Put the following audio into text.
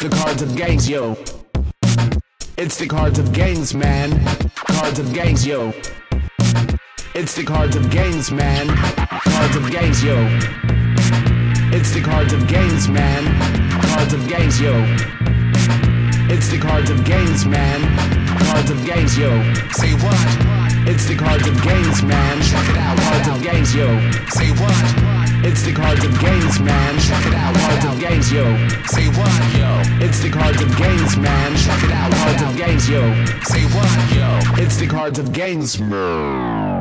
The cards of gangs, yo. It's the cards of gangs, man. Cards of gangs, yo. It's the cards of gangs, man. Cards of gangs, yo. It's the cards of gangs, man. Cards of gangs, yo. It's the cards of gangs, man. Cards of gangs, yo. Say what? It's the cards of gangs, man. Check it out. Cards of gangs, yo. Say what? It's the cards of gangs, man. Check it out. Cards of gangs, yo. Say what? Yo. It's the cards of gangs, man. Check it out. Cards of gangs, yo. Say what? Yo. It's the cards of gangs, man.